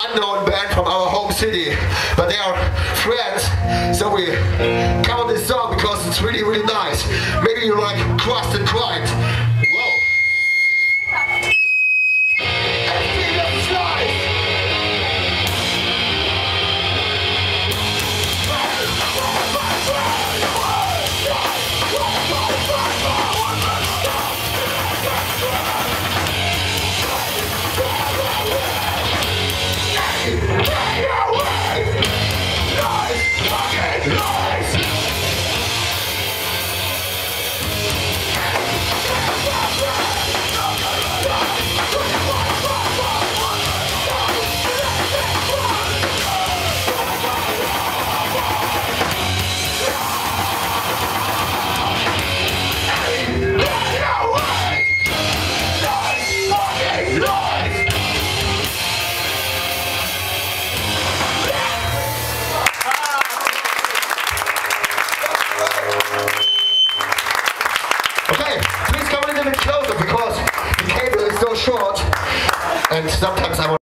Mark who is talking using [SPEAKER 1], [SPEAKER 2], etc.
[SPEAKER 1] unknown band from our home city, but they are friends, so we cover this song because it's really, really nice. Maybe you like Crust and Grind. Whoa. Okay, please come a little bit closer because the cable is so short and sometimes I want